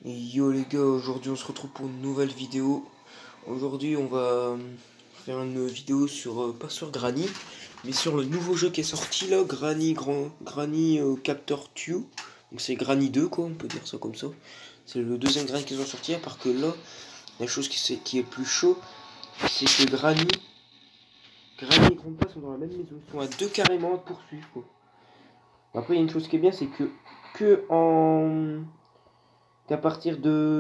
Et yo les gars, aujourd'hui on se retrouve pour une nouvelle vidéo. Aujourd'hui on va faire une vidéo sur, pas sur Granny, mais sur le nouveau jeu qui est sorti là, Granny Captor 2. Donc c'est Granny 2 quoi, on peut dire ça comme ça. C'est le deuxième Granny qu'ils ont sorti, à part que là, la chose qui est plus chaud, c'est que Granny et Grandpa sont dans la même maison, ils sont à deux carrément à poursuivre quoi. Après il y a une chose qui est bien, c'est qu'à partir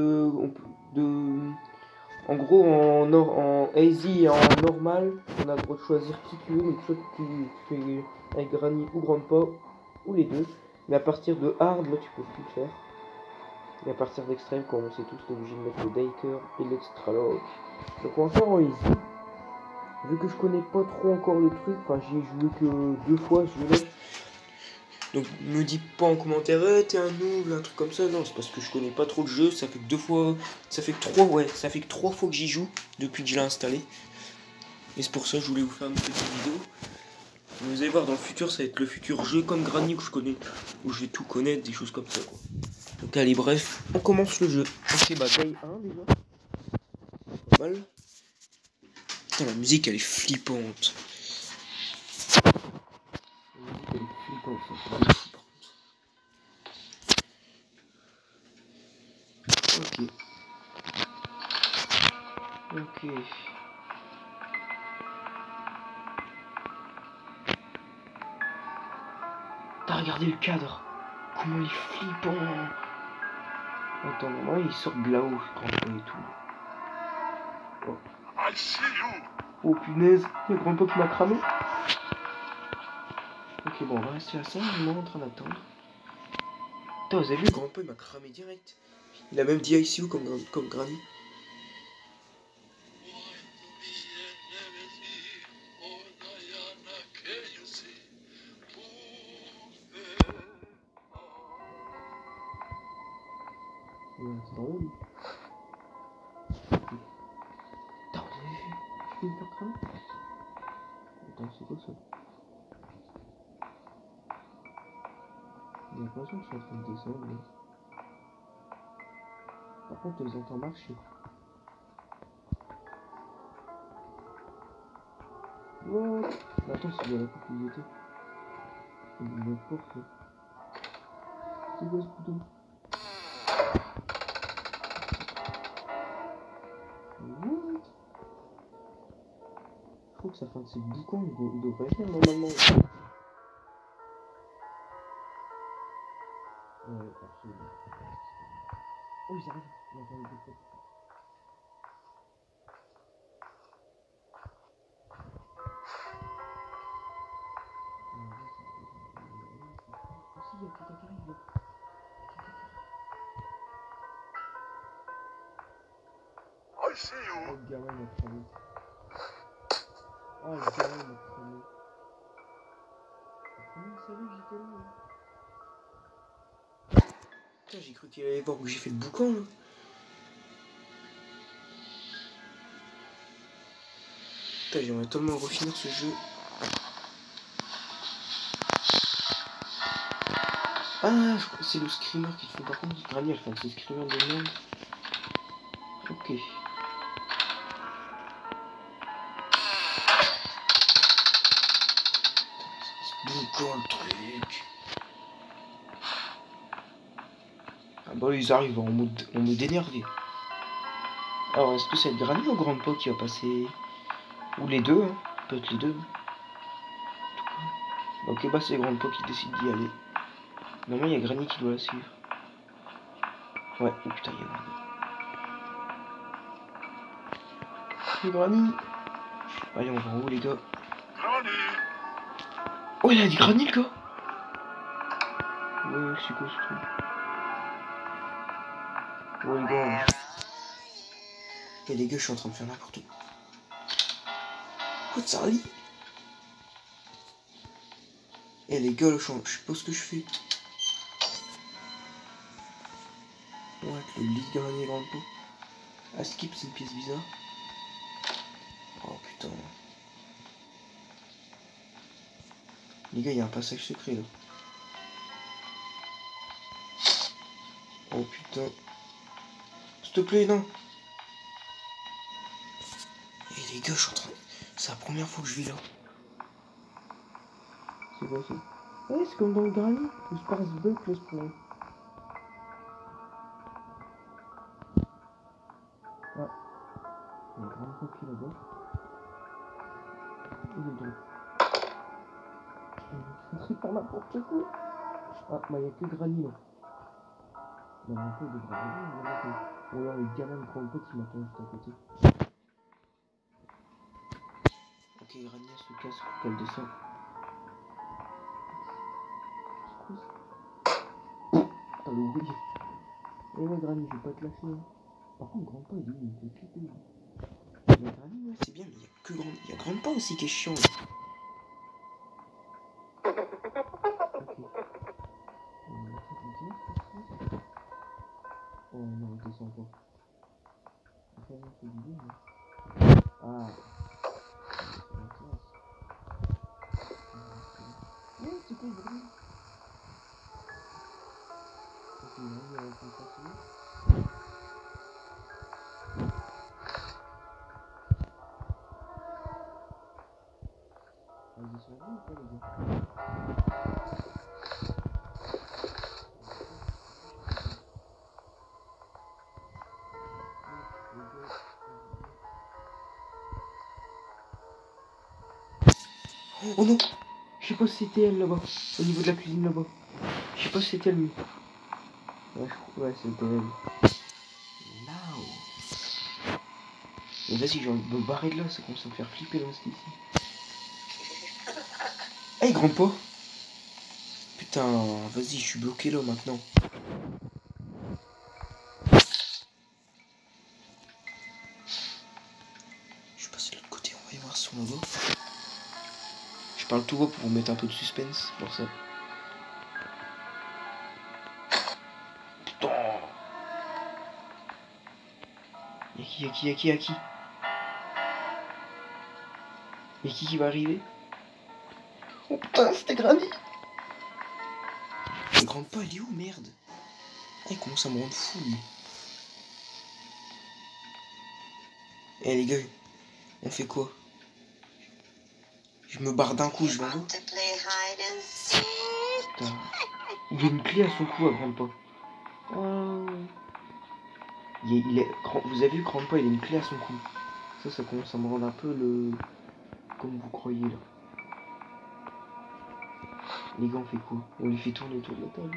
en gros, en easy et en normal, on a le droit de choisir qui tu veux, donc soit tu fais avec Granny ou Grandpa, ou les deux. Mais à partir de hard, là, tu peux plus le faire. Et à partir d'extrême, comme on sait tous, t'es obligé de mettre le Daker et l'extra lock. Donc on va faire en easy. Vu que je connais pas trop encore le truc, enfin j'y ai joué que 2 fois ce jeu-là. Donc me dis pas en commentaire, t'es un noob, un truc comme ça. Non, c'est parce que je connais pas trop le jeu. Ça fait que 2 fois, ça fait que 3 fois que j'y joue depuis que je l'ai installé. Et c'est pour ça que je voulais vous faire une petite vidéo. Vous allez voir, dans le futur, ça va être le futur jeu comme Granny que je connais, où je vais tout connaître, des choses comme ça quoi. Donc allez, bref, on commence le jeu. Ok, bah day 1 déjà. Pas mal. Putain, la musique elle est flippante. La musique elle est flippante, ça. Ok. Ok. T'as regardé le cadre? Comment il est flippant! Attends, normalement il sort de là-haut, je crois, et tout. Oh. Oh punaise, il y a Grandpa qui m'a cramé. Ok, bon, on va rester à ça, on est en train d'attendre. Putain, vous avez vu, Grandpa il m'a cramé direct. Il a même dit ICU comme Granny. C'est dans où lui? Putain, vous avez vu? Je peux me faire cramer? Attends, c'est quoi ça? J'ai l'impression que je suis en train de descendre. Mais... par contre, je les entends marcher. What? Attends, c'est de la propriété. C'est de la porte. C'est quoi ce bouton? What? Je crois que ça fait un de ces boucons, il devrait faire normalement. Ouais, absolument. Oh, ils arrivent. On entend les boucons. Aussi, il y a quelqu'un qui arrive là. I see you. Oh, le gamin m'a cramé. Ah, le gamin m'a cramé. Comment il savait que j'étais là? Putain, j'ai cru qu'il allait voir où j'ai fait le boucan là. Putain, j'aimerais tellement refinir ce jeu. Ah, je crois que c'est le screamer qui te fait. Par contre, Granny elle fait un petit screamer de merde. Ok. C'est quoi le truc? Ah bah ils arrivent en mode énervé. Alors est-ce que c'est Granny ou Grandpa qui va passer? Ou les deux, hein? Peut-être les deux. Ok, bah c'est Grandpa qui décide d'y aller. Normalement il y a Granny qui doit la suivre. Ouais, oh putain, il y a Granny. C'est Granny. Allez, on va en haut les gars. Oh, il a dit Granny le gars. Ouais, c'est quoi ce truc? Ouais les gars. Et les gars, je suis en train de faire n'importe quoi. Quoi de ça lit? Eh les gars, je sais pas ce que je fais. Ouais, le lit de Granny et Grandpa. Ah, skip, c'est une pièce bizarre. Oh putain. Les gars, il y a un passage secret là. Oh putain. s'il te plaît, non. Et les gars, je suis en train... C'est la première fois que je vis là. C'est quoi ça? Ouais, c'est comme dans le Granny. Le Sparse Bug, le spawn. Ah. Il y a un grand papier là-bas. Il est drôle. C'est pas n'importe quoi. Ah, bah il y a que Granny là. Il y a un peu de Granny, il y en a que... Ou alors le gamin de grand pote qui m'attend juste à côté. Ok, Granny elle se casse pour qu'elle descende. C'est quoi ça? T'as le bruit. Eh ouais Granny, je vais pas te lâcher. Hein. Par contre, grand pas il est où? Il est flipper. Mais Granny, ouais, c'est bien, mais il y a que grand... Il y a grand pas aussi qui est chiant. Là. Oh non, il descend pas. Enfin, non, c'est l'idée, mais... Ah. C'est la classe. Ouais, c'est quoi le bruit? Ok, là, il y a un peu facile. Ah, ils sont venus ou pas, les gars? Oh non! Je sais pas si c'était elle là-bas, au niveau de la cuisine là-bas. Je sais pas si c'était elle, mais... Ouais, c'était elle. Now! Mais vas-y, j'ai envie de me barrer de là, ça commence à me faire flipper dans cette ici. Hey, grand pot! Putain, vas-y, je suis bloqué là maintenant. Je suis passé de l'autre côté, on va y voir son logo. Je parle tout haut pour vous mettre un peu de suspense, pour ça. Putain! Y'a qui? Y'a qui va arriver? Oh putain, c'était Granny! Le grand pas, il est où, merde? Ah, il commence à me rendre fou, lui. Eh les gars, on fait quoi? Je me barre d'un coup, je vais en haut. Putain. Il y a une clé à son cou à grand pas. Oh. Vous avez vu, grand pas, il a une clé à son cou. Ça commence à me rendre un peu le... Comme vous croyez, là. Les gars, on fait quoi? On les fait tourner autour de la table.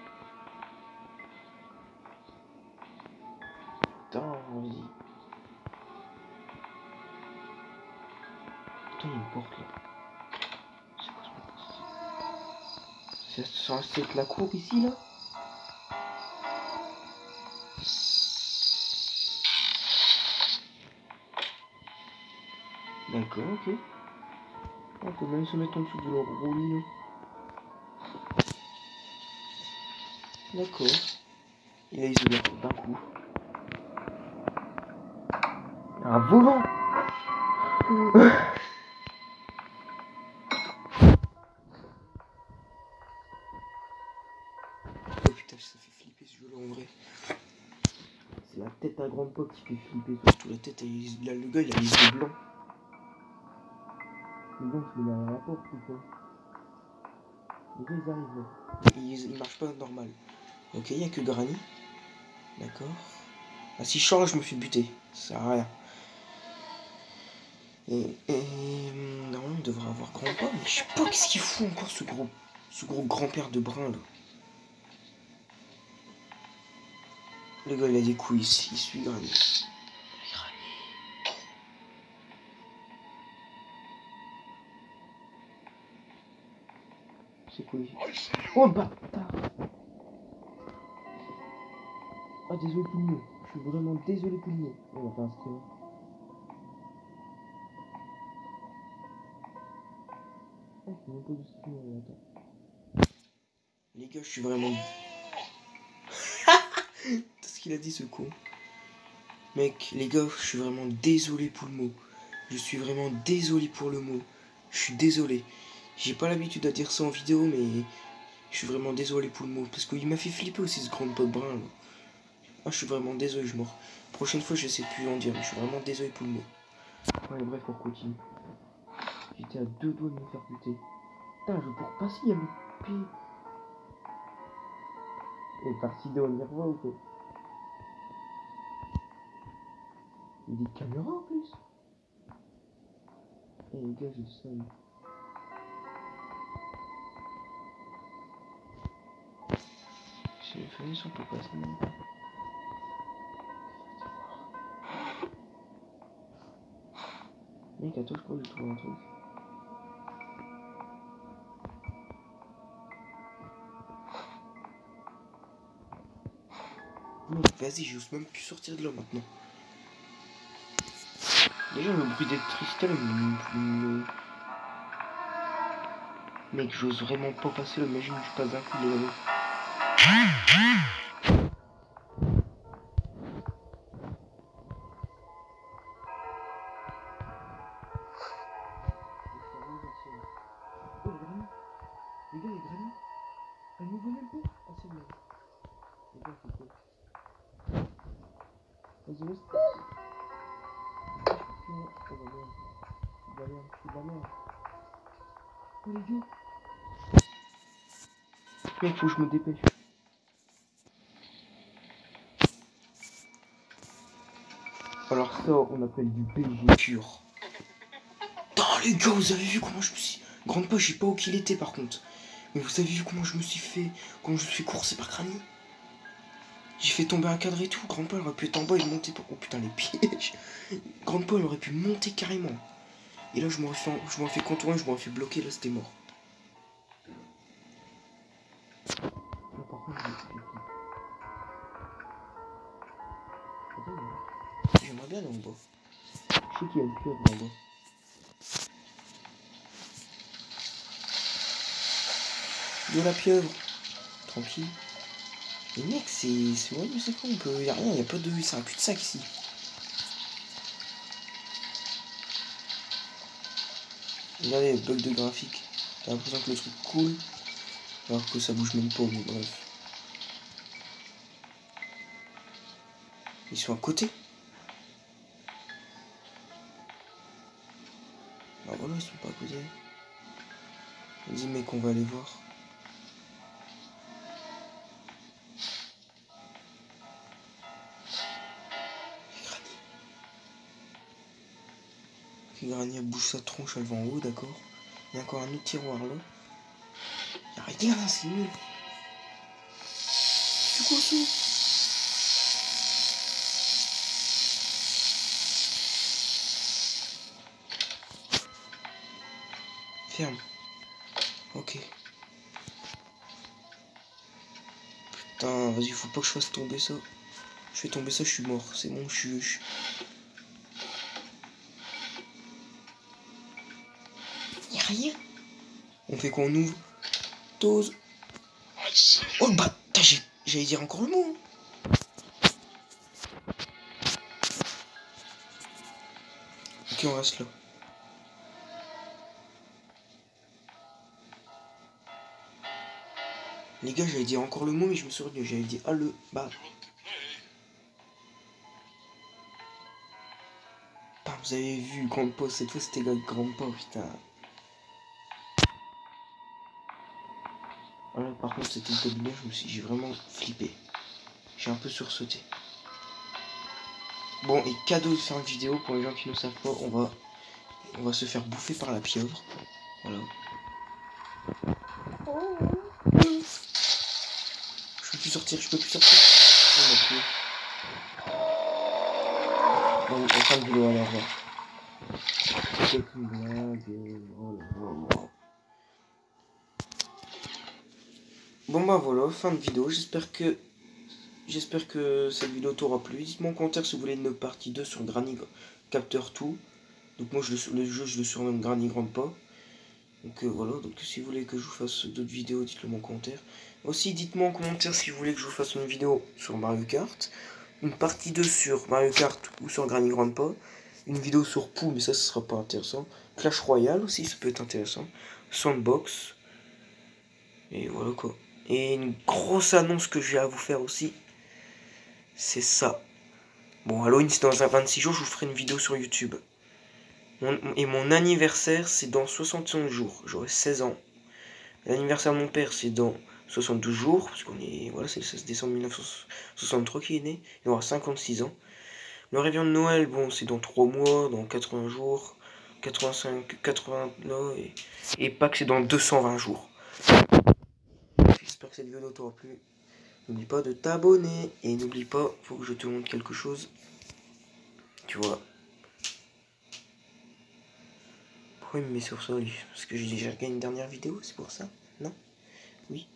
Putain, vas-y. Putain, il y a une porte, là. C'est quoi ce porte? C'est censé être la cour, ici, là? D'accord, ok. On peut même se mettre en dessous de leur gros lit, là. D'accord. Il a isolé d'un coup. Un volant. Oh putain, ça fait flipper ce jeu-là en vrai. C'est la tête à grande pop qui fait flipper. Surtout la tête, là, le gars il a les yeux blancs. Les gars, je le mets à la porte ou quoi? Les gars ils arrivent là. Ils marchent pas normal. Ok, il n'y a que Granny. D'accord. Ah, si je change, je me fais buter. Ça sert à rien. Normalement, on devrait avoir grand-père, mais je sais pas qu'est-ce qu'il fout encore ce gros grand-père de brun là. Le gars, il a des couilles, il suit Granny. C'est quoi ici? Oh bâtard! Ah, désolé pour le mot. Je suis vraiment désolé pour le mot. On va faire un stream. Ah, je fais même pas de stream, attends. Les gars, je suis vraiment... Qu'est-ce qu'il a dit, ce con? Mec, les gars, je suis vraiment désolé pour le mot. Je suis vraiment désolé pour le mot. Je suis désolé. J'ai pas l'habitude de dire ça en vidéo, mais... Je suis vraiment désolé pour le mot. Parce qu'il m'a fait flipper aussi, ce grand pote brun, là. Ah, je suis vraiment désolé, je mors. Prochaine fois, je sais plus en dire, mais je suis vraiment désolé pour le mot. Allez, bref, on continue. J'étais à 2 doigts de me faire buter. Putain, je peux repasser, il y a le P. Et partie de on y revoit ou quoi? Il y a des caméras en plus. Eh les gars, j'ai le seum. J'ai les fenêtres, on peut passer même pas. Mec, attends, je crois que j'ai trouvé un truc. Mec, vas-y, j'ose même plus sortir de là maintenant. Déjà, le bruit d'électricité, mec, j'ose vraiment pas passer là, imagine que je passe d'un coup de là. Oh, Granny. Les gars, il y a Granny. Elle me voit même pas. Ah, c'est bon. Les gars, c'est quoi? Vas-y, laisse. Oh, bah merde. Je suis de la merde, je suis de la merde. Oh, les gars. Mec, faut que je me dépêche. Alors ça, on appelle du BG pur. Putain, les gars, vous avez vu comment je me suis... Grande poche, je sais pas où qu'il était par contre. Mais vous avez vu comment je me suis fait... Comment je me suis fait courser par Granny? J'ai fait tomber un cadre et tout. Grande poche, elle aurait pu être en bas et monter... Oh putain, les pièges. Grande poche, elle aurait pu monter carrément. Et là, je m'aurais fait contourner, je m'aurais fait bloquer, là, c'était mort. Là, par contre, j'aimerais bien aller en bas. Je sais qu'il y a une pieuvre en bas. Yo la pieuvre. Tranquille. Mais mec, c'est ouais, mais c'est quoi, on peut... Y'a rien, y'a pas de... C'est un cul-de-sac ici. Regardez, bug de graphique. J'ai l'impression que le truc coule. Alors que ça bouge même pas, mais bref. Ils sont à côté. Bah voilà, ils sont pas à côté. Vas-y mec, on va aller voir. Granny, elle bouge sa tronche, elle va en haut, d'accord. Il y a encore un autre tiroir là. Arrêtez là, c'est nul. C'est quoi ça? Ferme. Ok. Putain, vas-y, faut pas que je fasse tomber ça. Je fais tomber ça, je suis mort. C'est bon, je suis... Y'a rien. On fait quoi, on ouvre? Dose. Oh bah, j'allais dire encore le mot. Ok, on reste là. Les gars, j'allais dire encore le mot, mais je me suis retenu. J'avais dit ah le bah. Putain, vous avez vu Grande Pause, cette fois c'était Grande Pause, putain. Voilà, par contre, c'était le cabinet, j'ai vraiment flippé. J'ai un peu sursauté. Bon, et cadeau de fin de vidéo pour les gens qui ne savent pas, on va se faire bouffer par la pieuvre. Voilà. Je peux plus sortir, je peux plus sortir. Bon, fin de vidéo, allez, au revoir. C'est une blague, voilà. Bon bah voilà, fin de vidéo, j'espère que cette vidéo t'aura plu. Dites-moi en commentaire si vous voulez une partie 2 sur Granny Capter 2. Donc moi le jeu je le surnomme Granny Grandpa. Donc voilà, donc si vous voulez que je vous fasse d'autres vidéos, dites-le moi en commentaire. Aussi dites-moi en commentaire si vous voulez que je vous fasse une vidéo sur Mario Kart. Une partie 2 sur Mario Kart ou sur Granny Grandpa. Une vidéo sur Pooh, mais ça ce sera pas intéressant. Clash Royale aussi, ça peut être intéressant. Sandbox. Et voilà quoi. Et une grosse annonce que j'ai à vous faire aussi. c'est ça. Bon, Halloween, c'est dans un 26 jours, je vous ferai une vidéo sur YouTube. Et mon anniversaire, c'est dans 71 jours. J'aurai 16 ans. L'anniversaire de mon père, c'est dans 72 jours, parce qu'on est. Voilà, c'est le 16 décembre 1963 qui est né. Il aura 56 ans. Le réveillon de Noël, bon, c'est dans 3 mois, dans 80 jours. 85, 80. Non, et Pâques, c'est dans 220 jours. J'espère que cette vidéo t'aura plu. N'oublie pas de t'abonner. Et n'oublie pas, faut que je te montre quelque chose. Tu vois. Pourquoi il me met sur ça, lui? Parce que j'ai déjà regardé une dernière vidéo, c'est pour ça? Non? Oui.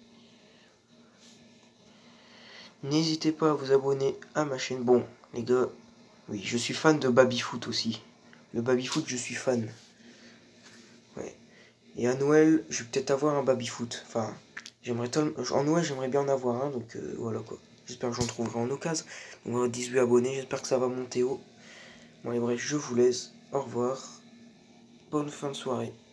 N'hésitez pas à vous abonner à ma chaîne. Bon, les gars, oui, je suis fan de baby-foot aussi. Le baby-foot, je suis fan. Ouais. Et à Noël, je vais peut-être avoir un baby-foot. Enfin, en Noël, j'aimerais bien en avoir un, donc voilà quoi. J'espère que j'en trouverai en occasion. Donc voilà, 18 abonnés, j'espère que ça va monter haut. Bon, et bref, je vous laisse. Au revoir. Bonne fin de soirée.